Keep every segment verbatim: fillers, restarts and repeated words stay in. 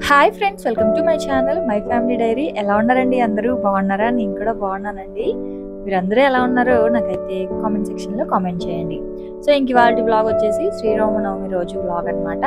Hi friends, welcome to my channel my family diary. ఎలా ఉన్నారండి? అందరూ బాగున్నారా? నేను కూడా బాగున్నానండి. మీరందరూ ఎలా ఉన్నారో నాకైతే కామెంట్ సెక్షన్లో కామెంట్ చేయండి. సో ఇంక ఇవాళ బ్లాగ్ వచ్చేసి శ్రీరామనవమి రోజు బ్లాగ్ అనమాట.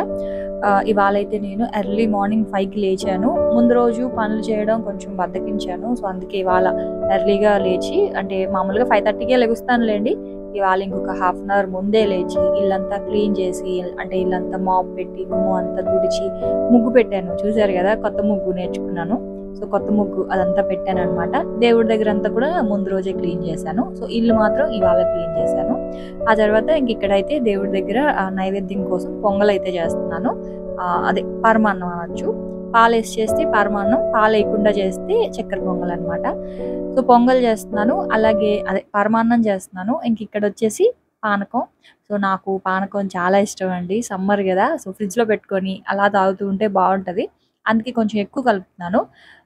ఇవాళ అయితే నేను ఎర్లీ మార్నింగ్ ఫైవ్కి లేచాను. ముందు రోజు పనులు చేయడం కొంచెం బద్దకించాను. సో అందుకే ఇవాళ ఎర్లీగా లేచి, అంటే మామూలుగా ఫైవ్ థర్టీకే లెగుస్తానులేండి, ఇవాళ ఇంకొక హాఫ్ అన్ అవర్ ముందే లేచి ఇల్లంతా క్లీన్ చేసి, అంటే ఇల్లంతా మాప్ పెట్టి గుమ్ము అంతా తుడిచి ముగ్గు పెట్టాను. చూసారు కదా, కొత్త ముగ్గు నేర్చుకున్నాను. సో కొత్త ముగ్గు అదంతా పెట్టాను అనమాట. దేవుడి దగ్గర అంతా కూడా ముందు రోజే క్లీన్ చేశాను. సో ఇల్లు మాత్రం ఇవాళ క్లీన్ చేశాను. ఆ తర్వాత ఇంక ఇక్కడైతే దేవుడి దగ్గర నైవేద్యం కోసం పొంగల్ అయితే చేస్తున్నాను. అదే పరమాన్నం అనొచ్చు. పాలు వేసి చేస్తే పరమాన్నం, పాలు వేయకుండా చేస్తే చక్కెర పొంగల్ అనమాట. సో పొంగల్ చేస్తున్నాను, అలాగే అదే పరమాన్నం చేస్తున్నాను. ఇంక ఇక్కడ వచ్చేసి పానకం. సో నాకు పానకం చాలా ఇష్టం అండి. సమ్మర్ కదా, సో ఫ్రిడ్జ్లో పెట్టుకొని అలా తాగుతూ ఉంటే బాగుంటుంది. అందుకే కొంచెం ఎక్కువ కలుపుతున్నాను.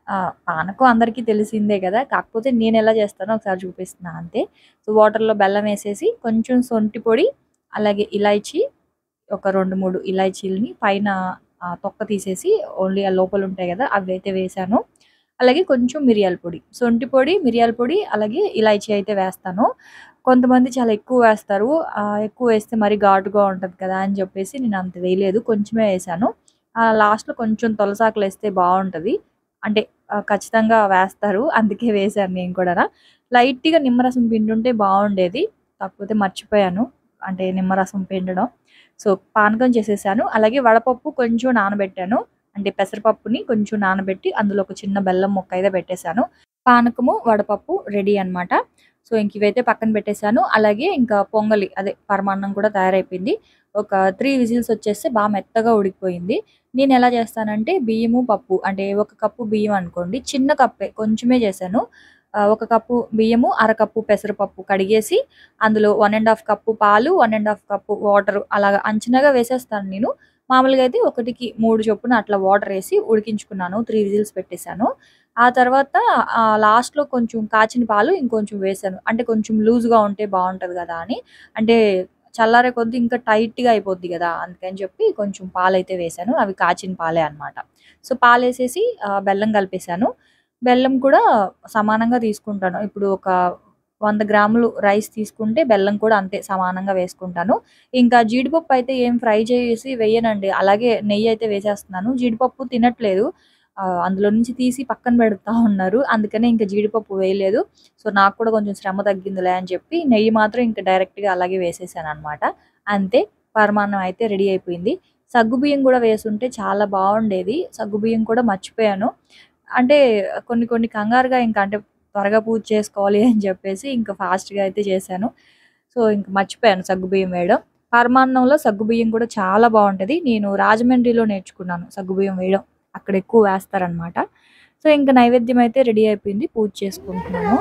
పానకం అందరికీ తెలిసిందే కదా, కాకపోతే నేను ఎలా చేస్తానో ఒకసారి చూపిస్తున్నాను అంతే. సో వాటర్లో బెల్లం వేసేసి కొంచెం సొంటి పొడి, అలాగే ఇలాచీ, ఒక రెండు మూడు ఇలాచీలని పైన తొక్క తీసేసి ఓన్లీ ఆ లోపల ఉంటాయి కదా అవి అయితే వేసాను. అలాగే కొంచెం మిరియాల పొడి, సొంటి పొడి, మిరియాల పొడి, అలాగే ఇలాచీ అయితే వేస్తాను. కొంతమంది చాలా ఎక్కువ వేస్తారు. ఎక్కువ వేస్తే మరి ఘాటుగా ఉంటుంది కదా అని చెప్పేసి నేను అంత వేయలేదు, కొంచెమే వేసాను. లాస్ట్లో కొంచెం తులసాకులు వేస్తే బాగుంటుంది, అంటే ఖచ్చితంగా వేస్తారు, అందుకే వేసాను నేను కూడా. లైట్గా నిమ్మరసం పిండుంటే బాగుండేది, కాకపోతే మర్చిపోయాను, అంటే నిమ్మరసం పిండడం. సో పానకం చేసేసాను. అలాగే వడపప్పు కొంచెం నానబెట్టాను, అంటే పెసరపప్పుని కొంచెం నానబెట్టి అందులో ఒక చిన్న బెల్లం ముక్క అయితే పెట్టేశాను. పానకము వడపప్పు రెడీ అనమాట. సో ఇంక ఇవైతే పక్కన పెట్టేశాను. అలాగే ఇంకా పొంగలి, అదే పరమాన్నం కూడా తయారైపోయింది. ఒక త్రీ విజిల్స్ వచ్చేస్తే బాగా మెత్తగా ఉడికిపోయింది. నేను ఎలా చేస్తానంటే బియ్యము పప్పు, అంటే ఒక కప్పు బియ్యం అనుకోండి, చిన్న కప్పే కొంచెమే చేశాను. ఒక కప్పు బియ్యము, అరకప్పు పెసరపప్పు కడిగేసి అందులో వన్ అండ్ హాఫ్ కప్పు పాలు, one and half cup water అలాగా అంచనాగా వేసేస్తాను నేను. మామూలుగా అయితే ఒకటికి మూడు చొప్పున అట్లా వాటర్ వేసి ఉడికించుకున్నాను. త్రీ విజిల్స్ పెట్టేశాను. ఆ తర్వాత లాస్ట్లో కొంచెం కాచిన పాలు ఇంకొంచెం వేసాను, అంటే కొంచెం లూజ్గా ఉంటే బాగుంటుంది కదా అని. అంటే చల్లారే కొద్దీ ఇంకా టైట్గా అయిపోద్ది కదా, అందుకని చెప్పి కొంచెం పాలు అయితే వేసాను. అవి కాచిన పాలే అనమాట. సో పాలు వేసేసి బెల్లం కలిపేశాను. బెల్లం కూడా సమానంగా తీసుకుంటాను. ఇప్పుడు ఒక వంద గ్రాములు రైస్ తీసుకుంటే బెల్లం కూడా అంతే సమానంగా వేసుకుంటాను. ఇంకా జీడిపప్పు అయితే ఏం ఫ్రై చేసి వేయనండి, అలాగే నెయ్యి అయితే వేసేస్తున్నాను. జీడిపప్పు తినట్లేదు, అందులో నుంచి తీసి పక్కన పెడతా ఉన్నారు, అందుకనే ఇంకా జీడిపప్పు వేయలేదు. సో నాకు కూడా కొంచెం శ్రమ తగ్గిందిలే అని చెప్పి నెయ్యి మాత్రం ఇంకా డైరెక్ట్గా అలాగే వేసేసాను అనమాట. అంతే, పరమాన్నం అయితే రెడీ అయిపోయింది. సగ్గుబియ్యం కూడా వేసుంటే చాలా బాగుండేది. సగ్గుబియ్యం కూడా మర్చిపోయాను, అంటే కొన్ని కొన్ని కంగారుగా ఇంకా, అంటే త్వరగా పూజ చేసుకోవాలి అని చెప్పేసి ఇంకా ఫాస్ట్గా అయితే చేశాను. సో ఇంక మర్చిపోయాను సగ్గుబియ్యం వేయడం. పరమాన్నంలో సగ్గుబియ్యం కూడా చాలా బాగుంటుంది. నేను రాజమండ్రిలో నేర్చుకున్నాను సగ్గుబియ్యం వేయడం, అక్కడ ఎక్కువ వేస్తారనమాట. సో ఇంకా నైవేద్యం అయితే రెడీ అయిపోయింది, పూజ చేసుకుంటున్నాను.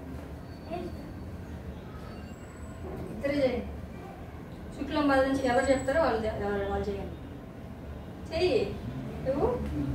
శుక్లం బదులు నుంచి ఎవరు చెప్తారో వాళ్ళు వాళ్ళు చేయండి. చెయ్యి నువ్వు.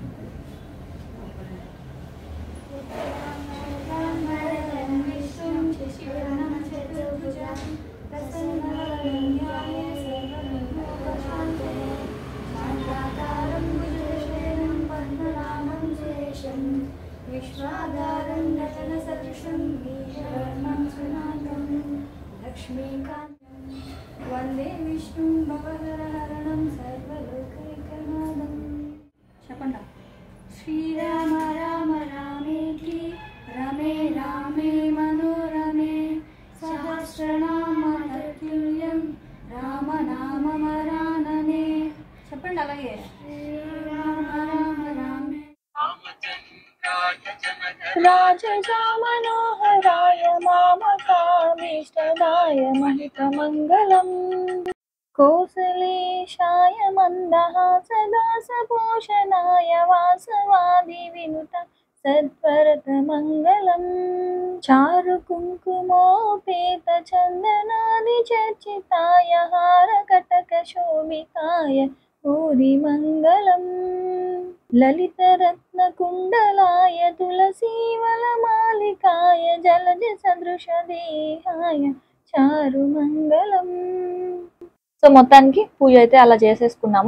విశ్వాధారం నటన సదృశం ఈశ్వరం సునాథం లక్ష్మీకాంతం వందే విష్ణుం భవహరహరణం సర్వలోకైకనాథం. చెప్పండి. శ్రీరామ రామ రామేతి రమే రామే మనోరమే సహస్రనామ తత్తుల్యం రామనామమరాననే. చెప్పండి అలాగే. శ్రీరామ రామ రామే రాజజా మనోహరాయ మామకామీష్టదాయ మహితమంగళం కోసలేశాయ మందహాసదాసభూషణాయ వాసవాది వినుత సద్వరత మంగళం చారు కుంకుమోపేత చందనాది చర్చితాయ హారకటక శోభితాయ భూరి మంగళం లలితరత్న కుండలాయ తులసీవలమాలికాయ జలజ సదృశ దేహాయ చారు మంగళం. సో మొత్తానికి పూజ అయితే అలా చేసేసుకున్నాము.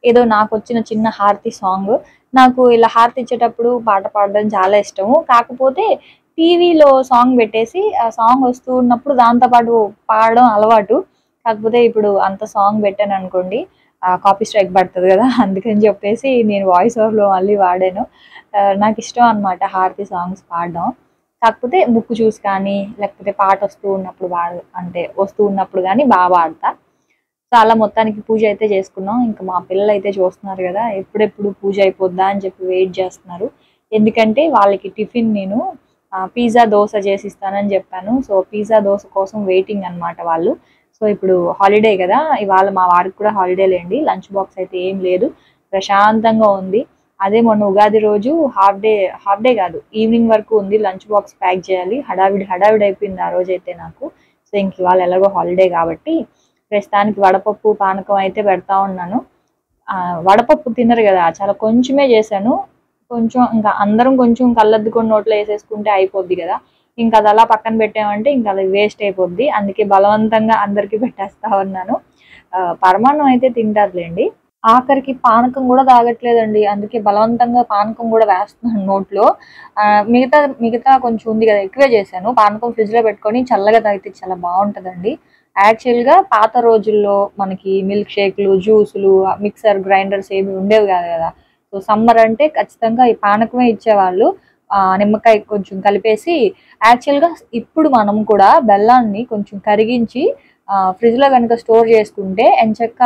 ఏదో నాకు వచ్చిన చిన్న హారతి సాంగ్. నాకు ఇలా హారతి ఇచ్చేటప్పుడు పాట పాడడం చాలా ఇష్టము. కాకపోతే టీవీలో సాంగ్ పెట్టేసి ఆ సాంగ్ వస్తూ ఉన్నప్పుడు దాంతో పాటు పాడడం అలవాటు. కాకపోతే ఇప్పుడు అంత సాంగ్ పెట్టాను అనుకోండి కాపీ స్ట్రైక్ పడుతుంది కదా, అందుకని చెప్పేసి నేను వాయిస్ ఓవర్లో మళ్ళీ వాడాను. నాకు ఇష్టం అనమాట హారతి సాంగ్స్ పాడడం. కాకపోతే బుక్ చూసి కానీ లేకపోతే పాట వస్తూ ఉన్నప్పుడు పాడ అంటే వస్తూ ఉన్నప్పుడు కానీ బాగా పాడతా. సో అలా మొత్తానికి పూజ అయితే చేసుకున్నాం. ఇంకా మా పిల్లలు అయితే చూస్తున్నారు కదా, ఎప్పుడెప్పుడు పూజ అయిపోద్దా అని చెప్పి వెయిట్ చేస్తున్నారు. ఎందుకంటే వాళ్ళకి టిఫిన్ నేను పిజ్జా దోశ చేసి ఇస్తానని చెప్పాను. సో పిజ్జా దోశ కోసం వెయిటింగ్ అనమాట వాళ్ళు. సో ఇప్పుడు హాలిడే కదా, ఇవాళ మా వారికి కూడా హాలిడే లేండి. లంచ్ బాక్స్ అయితే ఏం లేదు, ప్రశాంతంగా ఉంది. అదే మొన్న ఉగాది రోజు హాఫ్ డే హాఫ్ డే కాదు ఈవినింగ్ వరకు ఉంది, లంచ్ బాక్స్ ప్యాక్ చేయాలి. హడావిడి హడావిడి అయిపోయింది ఆ రోజు అయితే నాకు. సో ఇంక ఇవాళ ఎలాగో హాలిడే కాబట్టి ప్రస్తుతానికి వడపప్పు పానకం అయితే పెడతా ఉన్నాను. వడపప్పు తినరు కదా, చాలా కొంచెమే చేశాను. కొంచెం ఇంకా అందరం కొంచెం కళ్ళద్దుకొని నోట్లో వేసేసుకుంటే అయిపోద్ది కదా, ఇంకా అది అలా పక్కన పెట్టామంటే ఇంకా అది వేస్ట్ అయిపోద్ది. అందుకే బలవంతంగా అందరికీ పెట్టేస్తా ఉన్నాను. పరమాన్నం అయితే తింటారులేండి. ఆఖరికి పానకం కూడా తాగట్లేదండి, అందుకే బలవంతంగా పానకం కూడా వేస్తున్నాను నోట్లో. మిగతా మిగతా కొంచెం ఉంది కదా ఎక్కువే చేశాను. పానకం ఫ్రిడ్జ్లో పెట్టుకొని చల్లగా తాగితే చాలా బాగుంటుందండి. యాక్చువల్గా పాత రోజుల్లో మనకి మిల్క్ షేక్లు, జ్యూసులు, మిక్సర్ గ్రైండర్స్ ఏమి ఉండేవి కాదు కదా. సో సమ్మర్ అంటే ఖచ్చితంగా ఈ పానకమే ఇచ్చేవాళ్ళు. నిమ్మకాయ కొంచెం కలిపేసి. యాక్చువల్గా ఇప్పుడు మనం కూడా బెల్లాన్ని కొంచెం కరిగించి ఫ్రిడ్జ్లో కనుక స్టోర్ చేసుకుంటే ఎంచక్క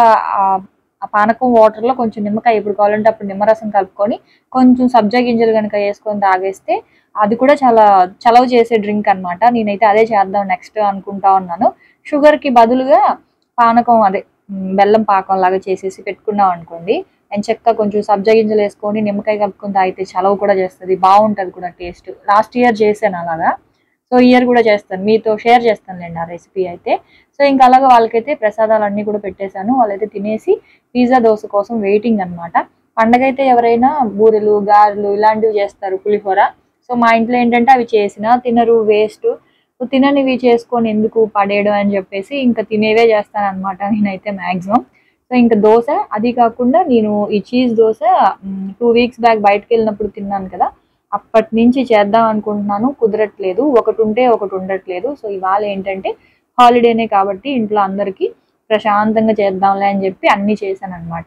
ఆ పానకం వాటర్లో కొంచెం నిమ్మకాయ ఎప్పుడు కావాలంటే అప్పుడు నిమ్మరసం కలుపుకొని కొంచెం సబ్జా గింజలు కనుక వేసుకొని తాగేస్తే అది కూడా చాలా చలవ చేసే డ్రింక్ అనమాట. నేనైతే అదే చేద్దాం నెక్స్ట్ అనుకుంటా ఉన్నాను. షుగర్కి బదులుగా పానకం అదే బెల్లం పాకం లాగా చేసేసి పెట్టుకున్నాం అనుకోండి, ఎంచక్క కొంచెం సబ్జా గింజలు వేసుకొని నిమ్మకాయ కలుపుకొని తాగితే చలవ కూడా చేస్తుంది, బాగుంటుంది కూడా టేస్ట్. లాస్ట్ ఇయర్ చేశాను అలాగా, సో ఇయర్ కూడా చేస్తాను, మీతో షేర్ చేస్తానులేండి ఆ రెసిపీ అయితే. సో ఇంకా అలాగా వాళ్ళకైతే ప్రసాదాలు అన్నీ కూడా పెట్టేశాను. వాళ్ళైతే తినేసి పిజ్జా దోశ కోసం వెయిటింగ్ అనమాట. పండగ అయితే ఎవరైనా బూరెలు, గారెలు ఇలాంటివి చేస్తారు, పులిహోర. సో మా ఇంట్లో ఏంటంటే అవి చేసినా తినరు, వేస్ట్. సో తిననివి చేసుకొని ఎందుకు పడేయడం అని చెప్పేసి ఇంకా తినేవే చేస్తాను అనమాట నేనైతే మ్యాక్సిమం. సో ఇంకా దోశ, అది కాకుండా నేను ఈ cheese dosa two weeks back బయటకు వెళ్ళినప్పుడు తిన్నాను కదా, అప్పటి నుంచి చేద్దాం అనుకుంటున్నాను, కుదరట్లేదు. ఒకటి ఉంటే ఒకటి ఉండట్లేదు. సో ఇవాళ ఏంటంటే హాలిడేనే కాబట్టి ఇంట్లో అందరికీ ప్రశాంతంగా చేద్దాంలే అని చెప్పి అన్నీ చేశాను అనమాట.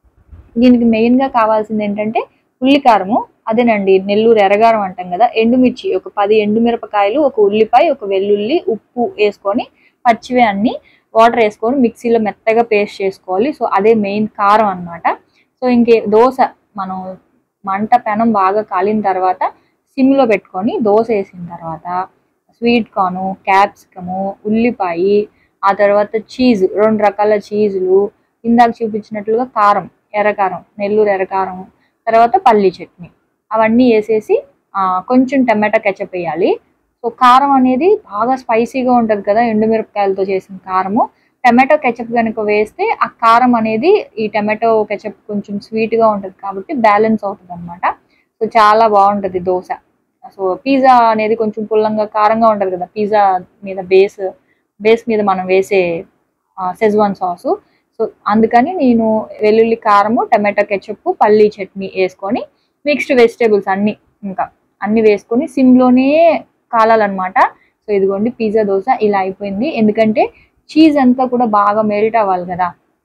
దీనికి మెయిన్గా కావాల్సింది ఏంటంటే ఉల్లికారము, అదేనండి నెల్లూరు ఎర్రగారం అంటాం కదా, ఎండుమిర్చి ఒక పది ఎండుమిరపకాయలు, ఒక ఉల్లిపాయ, ఒక వెల్లుల్లి, ఉప్పు వేసుకొని పచ్చివే అన్ని వాటర్ వేసుకొని మిక్సీలో మెత్తగా పేస్ట్ చేసుకోవాలి. సో అదే మెయిన్ కారం అనమాట. సో ఇంకే దోశ మనం మంట పెనం బాగా కాలిన తర్వాత సిమ్లో పెట్టుకొని దోశ వేసిన తర్వాత స్వీట్ కార్ను, క్యాప్సికము, ఉల్లిపాయ, ఆ తర్వాత చీజ్, రెండు రకాల చీజులు, ఇందాక చూపించినట్లుగా కారం, ఎర్రకారం, నెల్లూరు ఎర్రకారం, తర్వాత పల్లీ చట్నీ, అవన్నీ వేసేసి కొంచెం టమాటా కెచప్ వేయాలి. సో కారం అనేది బాగా స్పైసీగా ఉంటుంది కదా ఎండుమిరపకాయలతో చేసిన కారము, టమాటో కెచప్ కనుక వేస్తే ఆ కారం అనేది ఈ టమాటో కెచప్ కొంచెం స్వీట్గా ఉంటుంది కాబట్టి బ్యాలెన్స్ అవుతుంది అనమాట. సో చాలా బాగుంటుంది దోశ. సో పిజ్జా అనేది కొంచెం పుల్లంగా కారంగా ఉంటుంది కదా, పిజ్జా మీద బేస్ బేస్ మీద మనం వేసే సెజ్వాన్ సాసు. సో అందుకని నేను వెల్లుల్లి కారము, టమాటో కెచప్, పల్లీ చట్నీ వేసుకొని మిక్స్డ్ వెజిటేబుల్స్ అన్నీ ఇంకా అన్నీ వేసుకొని సిమ్లోనే కాలాలన్నమాట. సో ఇదిగోండి పిజ్జా దోశ ఇలా అయిపోయింది. ఎందుకంటే చీజ్ అంతా కూడా బాగా మెల్ట్ అవ్వాలి కదా.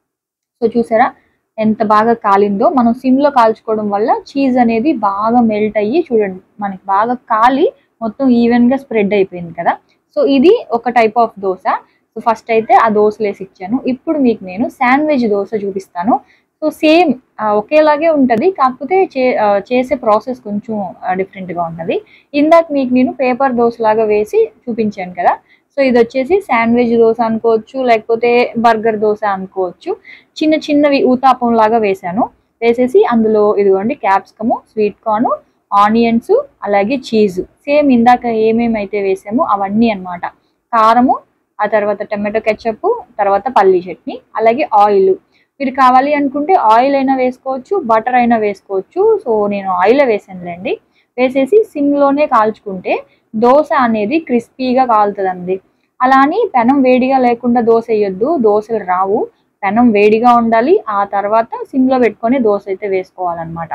సో చూసారా ఎంత బాగా కాలిందో. మనం సిమ్లో కాల్చుకోవడం వల్ల చీజ్ అనేది బాగా మెల్ట్ అయ్యి చూడండి మనకి బాగా కాలి మొత్తం ఈవెన్గా స్ప్రెడ్ అయిపోయింది కదా. సో ఇది ఒక type of dosa. So first అయితే ఆ దోశలు వేసి ఇచ్చాను. ఇప్పుడు మీకు నేను శాండ్విచ్ దోశ చూపిస్తాను. సో సేమ్ ఒకేలాగే ఉంటుంది, కాకపోతే చే చేసే ప్రాసెస్ కొంచెం డిఫరెంట్గా ఉంటుంది. ఇందాక మీకు నేను పేపర్ దోశ లాగా వేసి చూపించాను కదా. సో ఇది వచ్చేసి శాండ్విచ్ దోశ అనుకోవచ్చు, లేకపోతే బర్గర్ దోశ అనుకోవచ్చు. చిన్న చిన్నవి ఊతాపం లాగా వేసాను. వేసేసి అందులో ఇదిగోండి క్యాప్సికము, స్వీట్ కార్న్, ఆనియన్స్, అలాగే చీజ్, సేమ్ ఇందాక ఏమేమైతే వేసామో అవన్నీ అనమాట. కారము, ఆ తర్వాత టమాటో కెచప్, తర్వాత పల్లీ చట్నీ, అలాగే ఆయిల్. మీరు కావాలి అనుకుంటే ఆయిల్ అయినా వేసుకోవచ్చు, బటర్ అయినా వేసుకోవచ్చు. సో నేను ఆయిల్ వేసానులేండి. వేసేసి సిమ్లోనే కాల్చుకుంటే దోశ అనేది క్రిస్పీగా కాలుతుందండి. అలా అని పెనం వేడిగా లేకుండా దోశ వేయొద్దు, దోశలు రావు. పెనం వేడిగా ఉండాలి, ఆ తర్వాత సిమ్లో పెట్టుకొని దోశ అయితే వేసుకోవాలన్నమాట.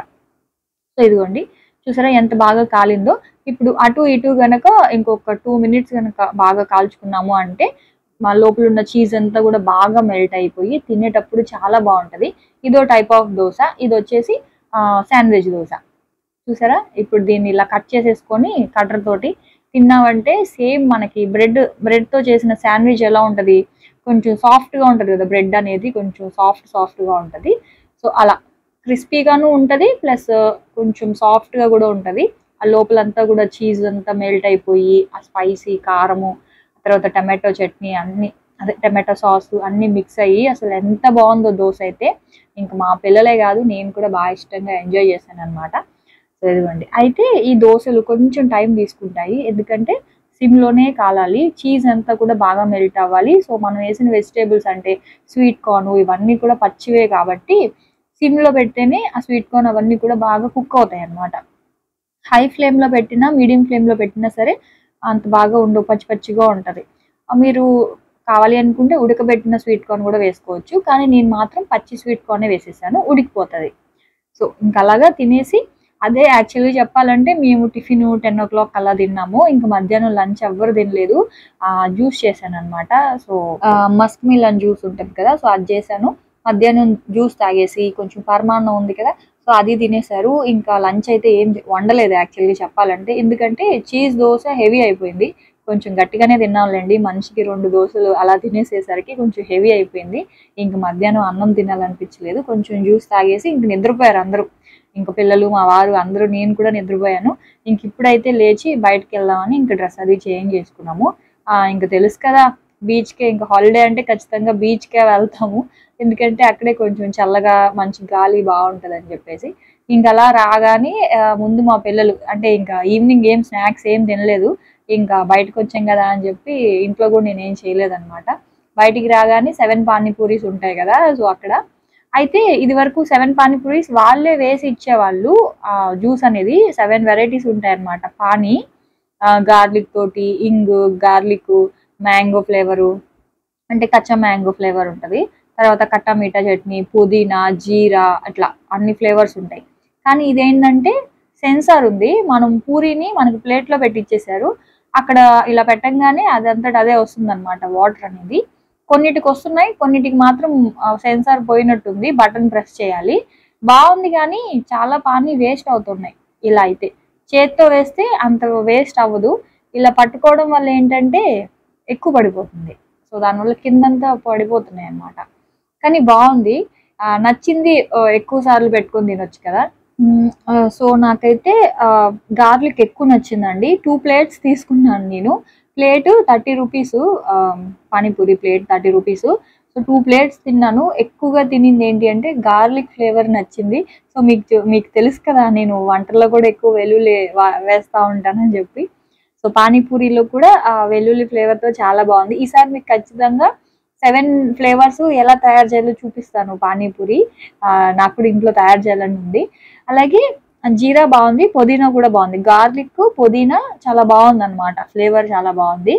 సో ఇదిగోండి చూసారా ఎంత బాగా కాలిందో. ఇప్పుడు అటు ఇటు గనక ఇంకొక టూ మినిట్స్ కనుక బాగా కాల్చుకున్నాము అంటే మా లోపల ఉన్న చీజ్ అంతా కూడా బాగా మెల్ట్ అయిపోయి తినేటప్పుడు చాలా బాగుంటుంది. ఇదో టైప్ ఆఫ్ దోశ. ఇది వచ్చేసి శాండ్విచ్ దోశ. చూసారా ఇప్పుడు దీన్ని ఇలా కట్ చేసేసుకొని కటర్ తోటి తిన్నామంటే సేమ్ మనకి బ్రెడ్ బ్రెడ్తో చేసిన శాండ్విచ్ ఎలా ఉంటుంది, కొంచెం సాఫ్ట్గా ఉంటుంది కదా, బ్రెడ్ అనేది కొంచెం సాఫ్ట్ సాఫ్ట్గా ఉంటుంది. సో అలా క్రిస్పీగాను ఉంటుంది, ప్లస్ కొంచెం సాఫ్ట్గా కూడా ఉంటుంది. ఆ లోపలంతా కూడా చీజ్ అంతా మెల్ట్ అయిపోయి ఆ స్పైసీ కారము తర్వాత టమాటో చట్నీ అన్నీ అదే టమాటో సాస్ అన్నీ మిక్స్ అయ్యి అసలు ఎంత బాగుందో దోశ అయితే. ఇంకా మా పిల్లలే కాదు నేను కూడా బాగా ఇష్టంగా ఎంజాయ్ చేశాను అనమాట. సో ఇదిగోండి అయితే ఈ దోశలు కొంచెం టైం తీసుకుంటాయి, ఎందుకంటే సిమ్లోనే కాలాలి, చీజ్ అంతా కూడా బాగా మెల్ట్ అవ్వాలి. సో మనం వేసిన వెజిటేబుల్స్ అంటే స్వీట్ కార్న్ ఇవన్నీ కూడా పచ్చివే కాబట్టి సిమ్లో పెడితేనే ఆ స్వీట్ కార్న్ అవన్నీ కూడా బాగా కుక్ అవుతాయి అన్నమాట. హై ఫ్లేమ్లో పెట్టినా మీడియం ఫ్లేమ్లో పెట్టినా సరే అంత బాగా ఉండవు, పచ్చి పచ్చిగా ఉంటుంది. మీరు కావాలి అనుకుంటే ఉడకబెట్టిన స్వీట్ కార్న్ కూడా వేసుకోవచ్చు, కానీ నేను మాత్రం పచ్చి స్వీట్ కార్నే వేసేసాను, ఉడికిపోతుంది. సో ఇంకా అలాగా తినేసి అదే యాక్చువల్గా చెప్పాలంటే మేము టిఫిన్ టెన్ ఓ క్లాక్ అలా తిన్నాము. ఇంకా మధ్యాహ్నం లంచ్ ఎవ్వరు తినలేదు. జ్యూస్ చేశాను అనమాట. సో మస్క్ మిలన్ జ్యూస్ ఉంటుంది కదా, సో అది చేశాను. మధ్యాహ్నం జ్యూస్ తాగేసి కొంచెం పరమాన్నం ఉంది కదా, సో అది తినేశారు. ఇంకా లంచ్ అయితే ఏం వండలేదు యాక్చువల్గా చెప్పాలంటే, ఎందుకంటే చీజ్ దోశ హెవీ అయిపోయింది. కొంచెం గట్టిగానే తిన్నాంలేండి, మనిషికి రెండు దోశలు అలా తినేసేసరికి కొంచెం హెవీ అయిపోయింది. ఇంక మధ్యాహ్నం అన్నం తినాలనిపించలేదు, కొంచెం జ్యూస్ తాగేసి ఇంక నిద్రపోయారు అందరూ, ఇంక పిల్లలు మా వారు అందరూ, నేను కూడా నిద్రపోయాను. ఇంక ఇప్పుడైతే లేచి బయటకు వెళ్దామని ఇంక డ్రెస్ అది చేంజ్ చేసుకున్నాము. ఇంక తెలుసు కదా బీచ్కే, ఇంకా హాలిడే అంటే ఖచ్చితంగా బీచ్కే వెళ్తాము, ఎందుకంటే అక్కడే కొంచెం చల్లగా మంచి గాలి బాగుంటుంది అని చెప్పేసి. ఇంకా అలా రాగానే ముందు మా పిల్లలు అంటే ఇంకా ఈవినింగ్ ఏం స్నాక్స్ ఏం తినలేదు, ఇంకా బయటకు వచ్చాం కదా అని చెప్పి ఇంట్లో కూడా నేనేం చేయలేదన్నమాట. బయటికి రాగానే సెవెన్ పానీపూరీస్ ఉంటాయి కదా, సో అక్కడ అయితే ఇది వరకు సెవెన్ పానీపూరీస్ వాళ్ళే వేసి ఇచ్చేవాళ్ళు. జ్యూస్ అనేది సెవెన్ వెరైటీస్ ఉంటాయి అన్నమాట. పానీ గార్లిక్ తోటి, ఇంగు, గార్లిక్, మ్యాంగో ఫ్లేవరు అంటే కచ్చా మ్యాంగో ఫ్లేవర్ ఉంటుంది, తర్వాత కట్టా మీఠా చట్నీ, పుదీనా, జీరా, అట్లా అన్ని ఫ్లేవర్స్ ఉంటాయి. కానీ ఇదేంటంటే సెన్సార్ ఉంది, మనం పూరీని మనకి ప్లేట్లో పెట్టిచ్చేసారు, అక్కడ ఇలా పెట్టంగానే అదంతటా అదే వస్తుంది అనమాట వాటర్ అనేది. కొన్నిటికి వస్తున్నాయి, కొన్నిటికి మాత్రం సెన్సార్ పోయినట్టుంది, బటన్ ప్రెస్ చేయాలి. బాగుంది కానీ చాలా పానీ వేస్ట్ అవుతున్నాయి. ఇలా అయితే చేత్తో వేస్తే అంత వేస్ట్ అవ్వదు, ఇలా పట్టుకోవడం వల్ల ఏంటంటే ఎక్కువ పడిపోతుంది, సో దానివల్ల కిందంతా పడిపోతున్నాయి అన్నమాట. కానీ బాగుంది, నచ్చింది, ఎక్కువ సార్లు పెట్టుకొని తినొచ్చు కదా. సో నాకైతే గార్లిక్ ఎక్కువ నచ్చిందండి. టూ ప్లేట్స్ తీసుకున్నాను నేను. Plate thirty rupees, panipuri plate thirty rupees. So two plates తిన్నాను. ఎక్కువగా తినింది ఏంటి అంటే గార్లిక్ ఫ్లేవర్ నచ్చింది. సో మీకు మీకు తెలుసు కదా నేను వంటల్లో కూడా ఎక్కువ వెల్లుల్లి వేస్తూ ఉంటానని చెప్పి, సో పానీపూరిలో కూడా వెల్లుల్లి ఫ్లేవర్తో చాలా బాగుంది. ఈసారి మీకు ఖచ్చితంగా సెవెన్ ఫ్లేవర్స్ ఎలా తయారు చేయాలో చూపిస్తాను పానీపూరి, నాకు కూడా ఇంట్లో తయారు చేయాలని ఉంది. అలాగే జీరా బాగుంది, పుదీనా కూడా బాగుంది, గార్లిక్ పుదీనా చాలా బాగుంది అనమాట, ఫ్లేవర్ చాలా బాగుంది.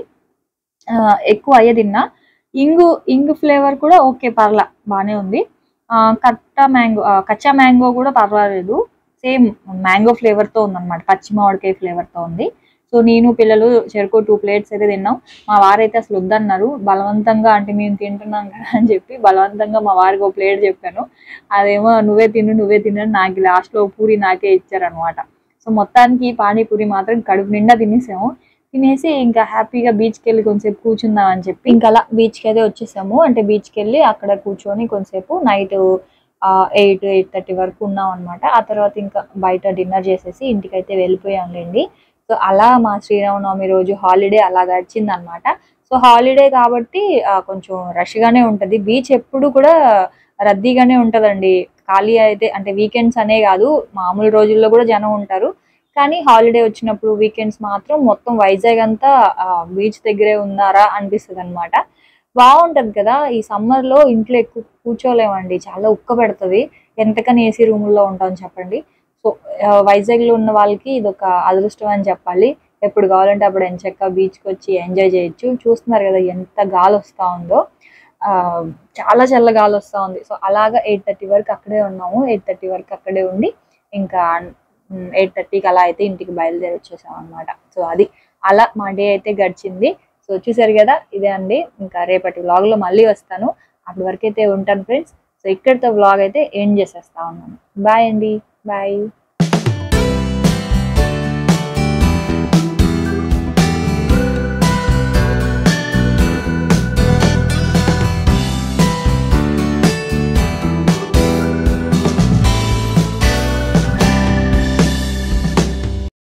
ఎక్కువ అయ్యే తిన్నా. ఇంగు ఇంగు ఫ్లేవర్ కూడా ఓకే, పర్లా బాగానే ఉంది. కట్టా మ్యాంగో కచ్చా మ్యాంగో కూడా పర్వాలేదు, సేమ్ మ్యాంగో ఫ్లేవర్తో ఉందన్నమాట, పచ్చి మామిడికాయ ఫ్లేవర్తో ఉంది. సో నేను పిల్లలు చెరుకు టూ ప్లేట్స్ అయితే తిన్నాం. మా వారైతే అసలు వద్దన్నారు, బలవంతంగా అంటే మేము తింటున్నాం కదా అని చెప్పి బలవంతంగా మా వారికి ఒక ప్లేట్ చెప్పాను, అదేమో నువ్వే తిను నువ్వే తిను నాకు లాస్ట్లో పూరి నాకే ఇచ్చారనమాట. సో మొత్తానికి పానీపూరి మాత్రం కడుపు నిండా తినేసాము. తినేసి ఇంకా హ్యాపీగా బీచ్కి వెళ్ళి కొంచెంసేపు కూర్చుందాం అని చెప్పి ఇంకా అలా బీచ్కి అయితే వచ్చేసాము. అంటే బీచ్కి వెళ్ళి అక్కడ కూర్చొని కొంచెంసేపు నైట్ ఎయిట్ ఎయిట్ థర్టీ వరకు ఉన్నాం అనమాట. ఆ తర్వాత ఇంకా బయట డిన్నర్ చేసేసి ఇంటికైతే వెళ్ళిపోయాంలేండి. సో అలా మా శ్రీరామనవమి రోజు హాలిడే అలా గడిచింది అనమాట. సో హాలిడే కాబట్టి కొంచెం రష్గానే ఉంటుంది, బీచ్ ఎప్పుడు కూడా రద్దీగానే ఉంటుందండి. ఖాళీ అయితే అంటే వీకెండ్స్ అనే కాదు, మామూలు రోజుల్లో కూడా జనం ఉంటారు, కానీ హాలిడే వచ్చినప్పుడు వీకెండ్స్ మాత్రం మొత్తం వైజాగ్ అంతా బీచ్ దగ్గరే ఉన్నారా అనిపిస్తుంది అనమాట. బాగుంటుంది కదా. ఈ సమ్మర్లో ఇంట్లో ఎక్కువ కూర్చోలేమండి, చాలా ఉక్క పెడుతుంది, ఎంతకని ఏసీ రూముల్లో ఉంటాం చెప్పండి. సో వైజాగ్లో ఉన్న వాళ్ళకి ఇది ఒక అదృష్టం అని చెప్పాలి, ఎప్పుడు కావాలంటే అప్పుడు ఎంచక్క బీచ్కి వచ్చి ఎంజాయ్ చేయొచ్చు. చూస్తున్నారు కదా ఎంత గాలి వస్తూ ఉందో. చాలా చల్లగాలి వస్తూ ఉంది. సో అలాగా ఎయిట్ థర్టీ వరకు అక్కడే ఉన్నాము. ఎయిట్ థర్టీ వరకు అక్కడే ఉండి ఇంకా ఎయిట్ థర్టీకి అలా అయితే ఇంటికి బయలుదేరి వచ్చేసాం అనమాట. సో అది అలా మా డే అయితే గడిచింది. సో చూసారు కదా, ఇదే అండి. ఇంకా రేపటి వ్లాగ్లో మళ్ళీ వస్తాను. అప్పటి వరకు అయితే ఉంటాను ఫ్రెండ్స్. సో ఇక్కడితో వ్లాగ్ అయితే ఎండ్ చేసేస్తా ఉన్నాను. బాయ్ అండి, బాయ్.